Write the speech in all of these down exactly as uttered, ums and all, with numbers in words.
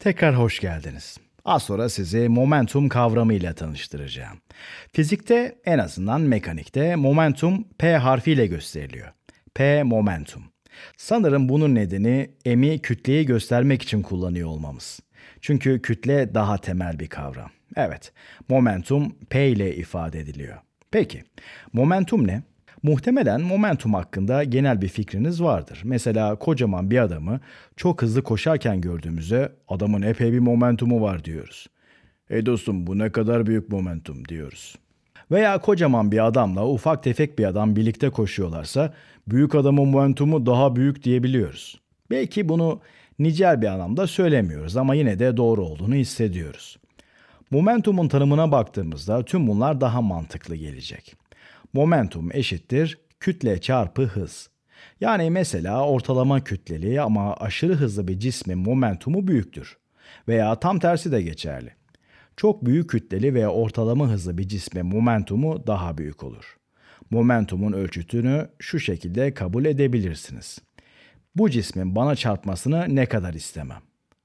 Tekrar hoş geldiniz. Az sonra sizi momentum kavramı ile tanıştıracağım. Fizikte, en azından mekanikte, momentum P harfiyle gösteriliyor. P momentum. Sanırım bunun nedeni M'i kütleyi göstermek için kullanıyor olmamız. Çünkü kütle daha temel bir kavram. Evet, momentum P ile ifade ediliyor. Peki, momentum ne? Muhtemelen momentum hakkında genel bir fikriniz vardır. Mesela kocaman bir adamı çok hızlı koşarken gördüğümüzde adamın epey bir momentumu var diyoruz. Ey dostum, bu ne kadar büyük momentum diyoruz. Veya kocaman bir adamla ufak tefek bir adam birlikte koşuyorlarsa büyük adamın momentumu daha büyük diyebiliyoruz. Belki bunu nicel bir anlamda söylemiyoruz ama yine de doğru olduğunu hissediyoruz. Momentumun tanımına baktığımızda tüm bunlar daha mantıklı gelecek. Momentum eşittir kütle çarpı hız. Yani mesela ortalama kütleli ama aşırı hızlı bir cismin momentumu büyüktür. Veya tam tersi de geçerli. Çok büyük kütleli veya ortalama hızlı bir cismin momentumu daha büyük olur. Momentumun ölçütünü şu şekilde kabul edebilirsiniz. Bu cismin bana çarpmasını ne kadar istemem?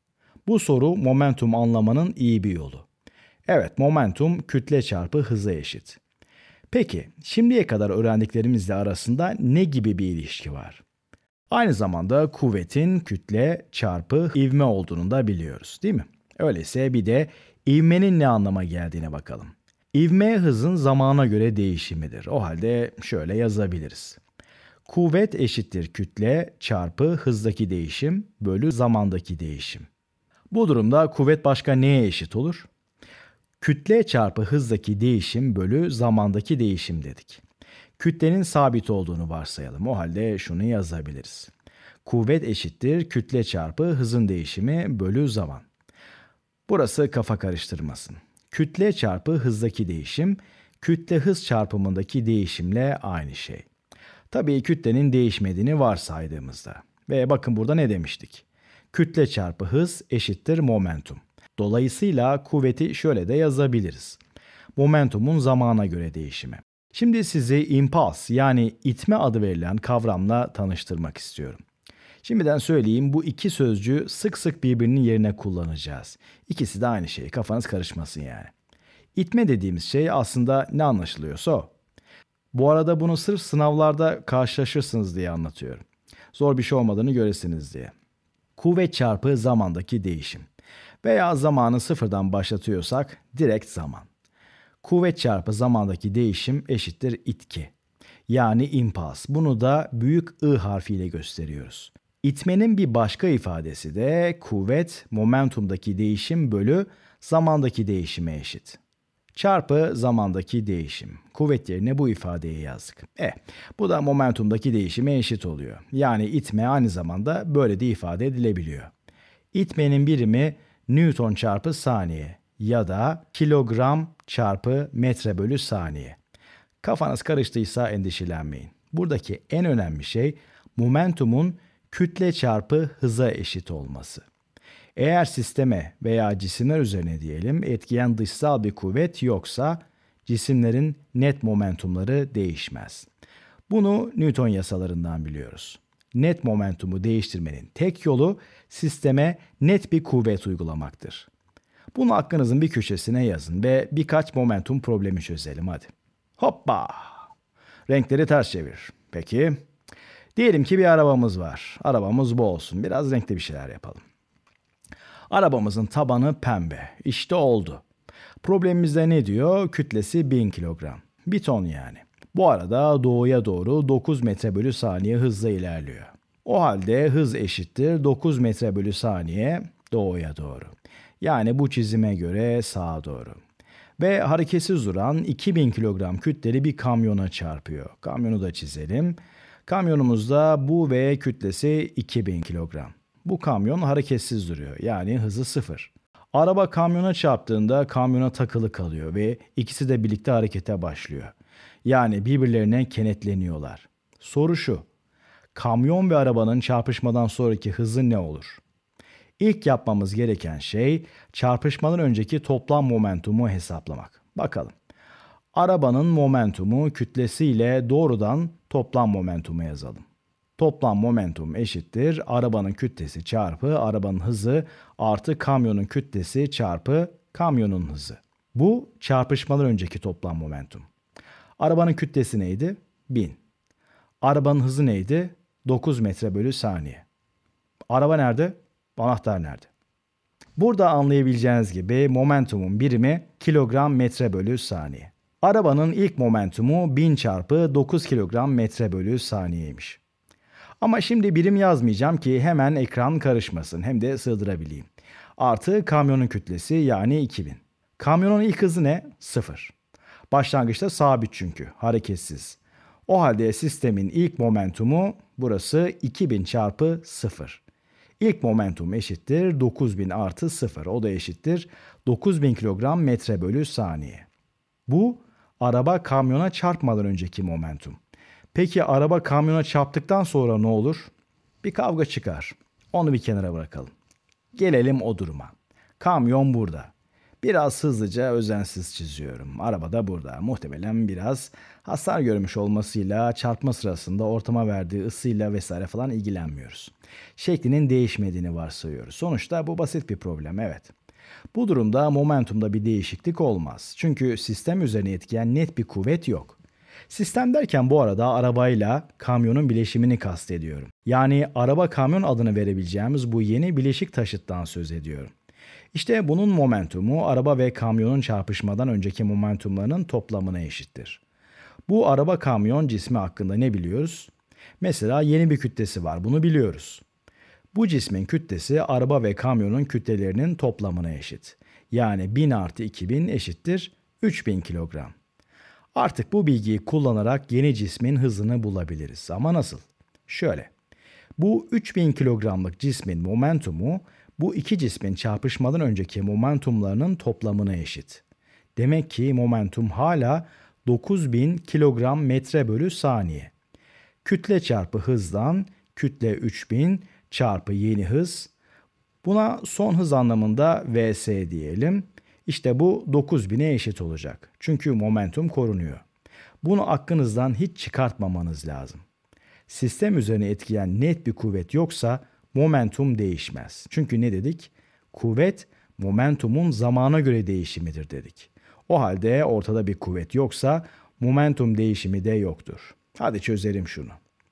Bu soru momentum anlamanın iyi bir yolu. Evet, momentum kütle çarpı hıza eşit. Peki, şimdiye kadar öğrendiklerimizle arasında ne gibi bir ilişki var? Aynı zamanda kuvvetin kütle çarpı ivme olduğunu da biliyoruz, değil mi? Öyleyse bir de ivmenin ne anlama geldiğine bakalım. İvme hızın zamana göre değişimidir. O halde şöyle yazabiliriz. Kuvvet eşittir kütle çarpı hızdaki değişim bölü zamandaki değişim. Bu durumda kuvvet başka neye eşit olur? Kütle çarpı hızdaki değişim bölü zamandaki değişim dedik. Kütlenin sabit olduğunu varsayalım. O halde şunu yazabiliriz. Kuvvet eşittir kütle çarpı hızın değişimi bölü zaman. Burası kafa karıştırmasın. Kütle çarpı hızdaki değişim, kütle hız çarpımındaki değişimle aynı şey. Tabii kütlenin değişmediğini varsaydığımızda. Ve bakın burada ne demiştik? Kütle çarpı hız eşittir momentum. Dolayısıyla kuvveti şöyle de yazabiliriz. Momentumun zamana göre değişimi. Şimdi sizi impulse yani itme adı verilen kavramla tanıştırmak istiyorum. Şimdiden söyleyeyim, bu iki sözcüğü sık sık birbirinin yerine kullanacağız. İkisi de aynı şey, kafanız karışmasın yani. İtme dediğimiz şey aslında ne anlaşılıyorsa o. Bu arada bunu sırf sınavlarda karşılaşırsınız diye anlatıyorum. Zor bir şey olmadığını göresiniz diye. Kuvvet çarpı zamandaki değişim. Veya zamanı sıfırdan başlatıyorsak direkt zaman. Kuvvet çarpı zamandaki değişim eşittir itki. Yani impuls. Bunu da büyük I harfiyle gösteriyoruz. İtmenin bir başka ifadesi de kuvvet momentumdaki değişim bölü zamandaki değişime eşit. Çarpı zamandaki değişim. Kuvvet yerine bu ifadeyi yazdık. E, bu da momentumdaki değişime eşit oluyor. Yani itme aynı zamanda böyle de ifade edilebiliyor. İtmenin birimi Newton çarpı saniye ya da kilogram çarpı metre bölü saniye. Kafanız karıştıysa endişelenmeyin. Buradaki en önemli şey momentumun kütle çarpı hıza eşit olması. Eğer sisteme veya cisimler üzerine diyelim etkileyen dışsal bir kuvvet yoksa cisimlerin net momentumları değişmez. Bunu Newton yasalarından biliyoruz. Net momentumu değiştirmenin tek yolu sisteme net bir kuvvet uygulamaktır. Bunu aklınızın bir köşesine yazın ve birkaç momentum problemi çözelim hadi. Hoppa! Renkleri ters çevir. Peki. Diyelim ki bir arabamız var. Arabamız bu olsun. Biraz renkli bir şeyler yapalım. Arabamızın tabanı pembe. İşte oldu. Problemimizde ne diyor? Kütlesi bin kilogram. Bir ton yani. Bu arada doğuya doğru dokuz metre bölü saniye hızla ilerliyor. O halde hız eşittir dokuz metre bölü saniye doğuya doğru. Yani bu çizime göre sağa doğru. Ve hareketsiz duran iki bin kilogram kütleli bir kamyona çarpıyor. Kamyonu da çizelim. Kamyonumuzda bu ve kütlesi iki bin kilogram. Bu kamyon hareketsiz duruyor. Yani hızı sıfır. Araba kamyona çarptığında kamyona takılı kalıyor ve ikisi de birlikte harekete başlıyor. Yani birbirlerine kenetleniyorlar. Soru şu. Kamyon ve arabanın çarpışmadan sonraki hızı ne olur? İlk yapmamız gereken şey çarpışmadan önceki toplam momentumu hesaplamak. Bakalım. Arabanın momentumu kütlesiyle doğrudan toplam momentumu yazalım. Toplam momentum eşittir arabanın kütlesi çarpı arabanın hızı artı kamyonun kütlesi çarpı kamyonun hızı. Bu çarpışmadan önceki toplam momentum. Arabanın kütlesi neydi? bin. Arabanın hızı neydi? dokuz metre bölü saniye. Araba nerede? Anahtar nerede? Burada anlayabileceğiniz gibi momentumun birimi kilogram metre bölü saniye. Arabanın ilk momentumu bin çarpı dokuz kilogram metre bölü saniyeymiş. Ama şimdi birim yazmayacağım ki hemen ekran karışmasın, hem de sığdırabileyim. Artı kamyonun kütlesi yani iki bin. Kamyonun ilk hızı ne? sıfır. Başlangıçta sabit çünkü, hareketsiz. O halde sistemin ilk momentumu burası iki bin çarpı sıfır. İlk momentum eşittir dokuz bin artı sıfır. O da eşittir dokuz bin kilogram metre bölü saniye. Bu araba kamyona çarpmadan önceki momentum. Peki araba kamyona çarptıktan sonra ne olur? Bir kavga çıkar. Onu bir kenara bırakalım. Gelelim o duruma. Kamyon burada. Biraz hızlıca özensiz çiziyorum. Araba da burada. Muhtemelen biraz hasar görmüş olmasıyla çarpma sırasında ortama verdiği ısıyla vesaire falan ilgilenmiyoruz. Şeklinin değişmediğini varsayıyoruz. Sonuçta bu basit bir problem, evet. Bu durumda momentumda bir değişiklik olmaz. Çünkü sistem üzerine etkileyen net bir kuvvet yok. Sistem derken bu arada arabayla kamyonun bileşimini kastediyorum. Yani araba kamyon adını verebileceğimiz bu yeni bileşik taşıttan söz ediyorum. İşte bunun momentumu araba ve kamyonun çarpışmadan önceki momentumlarının toplamına eşittir. Bu araba kamyon cismi hakkında ne biliyoruz? Mesela yeni bir kütlesi var, bunu biliyoruz. Bu cismin kütlesi araba ve kamyonun kütlelerinin toplamına eşit. Yani bin artı iki bin eşittir üç bin kilogram. Artık bu bilgiyi kullanarak yeni cismin hızını bulabiliriz. Ama nasıl? Şöyle. Bu üç bin kilogramlık cismin momentumu bu iki cismin çarpışmadan önceki momentumlarının toplamına eşit. Demek ki momentum hala dokuz bin kilogram metre bölü saniye. Kütle çarpı hızdan kütle üç bin çarpı yeni hız. Buna son hız anlamında vs diyelim. İşte bu dokuz bine eşit olacak. Çünkü momentum korunuyor. Bunu aklınızdan hiç çıkartmamanız lazım. Sistem üzerine etkileyen net bir kuvvet yoksa momentum değişmez. Çünkü ne dedik? Kuvvet momentumun zamana göre değişimidir dedik. O halde ortada bir kuvvet yoksa momentum değişimi de yoktur. Hadi çözelim şunu.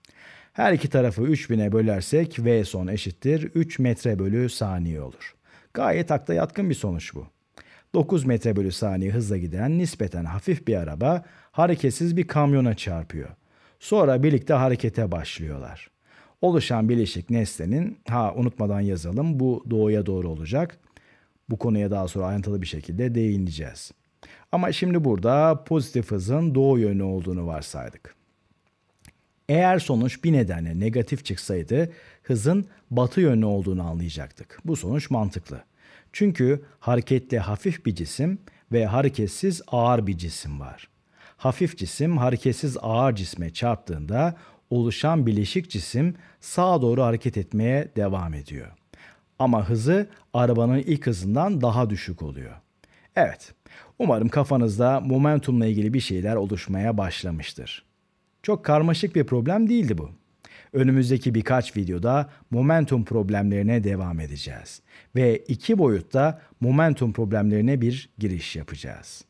Her iki tarafı üç bine bölersek V son eşittir üç metre bölü saniye olur. Gayet akla yatkın bir sonuç bu. dokuz metre bölü saniye hızla giden nispeten hafif bir araba hareketsiz bir kamyona çarpıyor. Sonra birlikte harekete başlıyorlar. Oluşan bileşik nesnenin, ha unutmadan yazalım, bu doğuya doğru olacak. Bu konuya daha sonra ayrıntılı bir şekilde değineceğiz. Ama şimdi burada pozitif hızın doğu yönlü olduğunu varsaydık. Eğer sonuç bir nedenle negatif çıksaydı hızın batı yönlü olduğunu anlayacaktık. Bu sonuç mantıklı. Çünkü hareketli hafif bir cisim ve hareketsiz ağır bir cisim var. Hafif cisim hareketsiz ağır cisme çarptığında oluşan bileşik cisim sağa doğru hareket etmeye devam ediyor. Ama hızı arabanın ilk hızından daha düşük oluyor. Evet, umarım kafanızda momentumla ilgili bir şeyler oluşmaya başlamıştır. Çok karmaşık bir problem değildi bu. Önümüzdeki birkaç videoda momentum problemlerine devam edeceğiz ve iki boyutta momentum problemlerine bir giriş yapacağız.